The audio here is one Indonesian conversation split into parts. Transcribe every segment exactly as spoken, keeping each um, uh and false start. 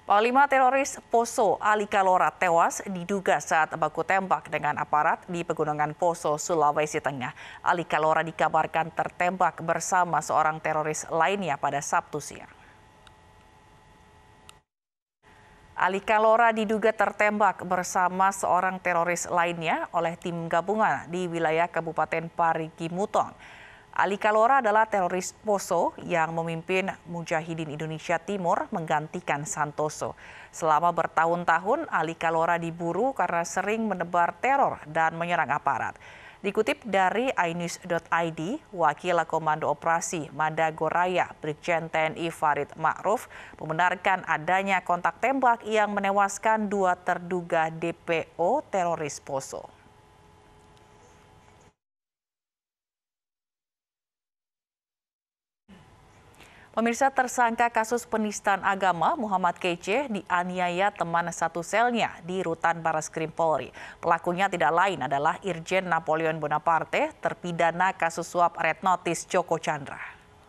Panglima teroris Poso Ali Kalora tewas diduga saat baku tembak dengan aparat di Pegunungan Poso, Sulawesi Tengah. Ali Kalora dikabarkan tertembak bersama seorang teroris lainnya pada Sabtu siang. Ali Kalora diduga tertembak bersama seorang teroris lainnya oleh tim gabungan di wilayah Kabupaten Parigi Mutong. Ali Kalora adalah teroris Poso yang memimpin Mujahidin Indonesia Timur menggantikan Santoso. Selama bertahun-tahun, Ali Kalora diburu karena sering menebar teror dan menyerang aparat. Dikutip dari inews dot i d, Wakil Komando Operasi Madagoraya Brigjen T N I Farid Ma'ruf membenarkan adanya kontak tembak yang menewaskan dua terduga D P O teroris Poso. Pemirsa, tersangka kasus penistaan agama Muhammad Kece dianiaya teman satu selnya di Rutan Barreskrim Polri. Pelakunya tidak lain adalah Irjen Napoleon Bonaparte, terpidana kasus suap Red Notice Joko Chandra.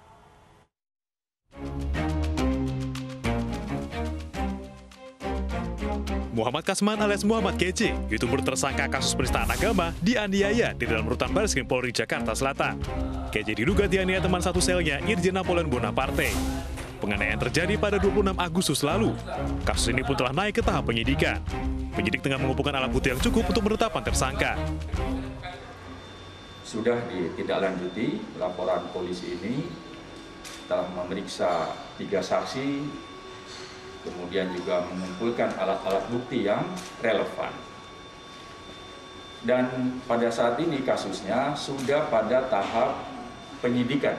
Muhammad Kasman alias Muhammad Kece, YouTuber tersangka kasus penistaan agama, dianiaya di dalam Rutan Barreskrim Polri Jakarta Selatan. Kece diduga dianiaya teman satu selnya, Irjen Napoleon Bonaparte. Penganiayaan terjadi pada dua puluh enam Agustus lalu. Kasus ini pun telah naik ke tahap penyidikan. Penyidik tengah mengumpulkan alat bukti yang cukup untuk penetapan tersangka. Sudah ditindaklanjuti, laporan polisi ini telah memeriksa tiga saksi, kemudian juga mengumpulkan alat-alat bukti yang relevan. Dan pada saat ini kasusnya sudah pada tahap penyidikan.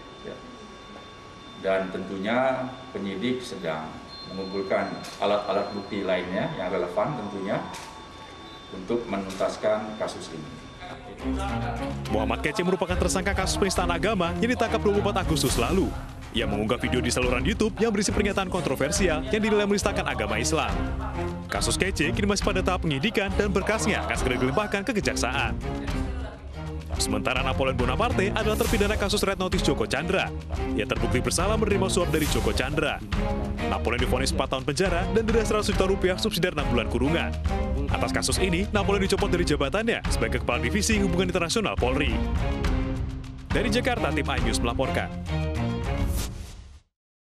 Dan tentunya penyidik sedang mengumpulkan alat-alat bukti lainnya yang relevan tentunya untuk menuntaskan kasus ini. Muhammad Kece merupakan tersangka kasus penistaan agama yang ditangkap dua puluh empat Agustus lalu. Ia mengunggah video di saluran YouTube yang berisi pernyataan kontroversial yang dinilai menistakan agama Islam. Kasus Kece kini masih pada tahap penyidikan dan berkasnya akan segera dilimpahkan ke kejaksaan. Sementara Napoleon Bonaparte adalah terpidana kasus Red Notice Joko Chandra. Ia terbukti bersalah menerima suap dari Joko Chandra. Napoleon divonis empat tahun penjara dan denda seratus juta rupiah subsidiar enam bulan kurungan. Atas kasus ini, Napoleon dicopot dari jabatannya sebagai Kepala Divisi Hubungan Internasional Polri. Dari Jakarta, tim iNews melaporkan.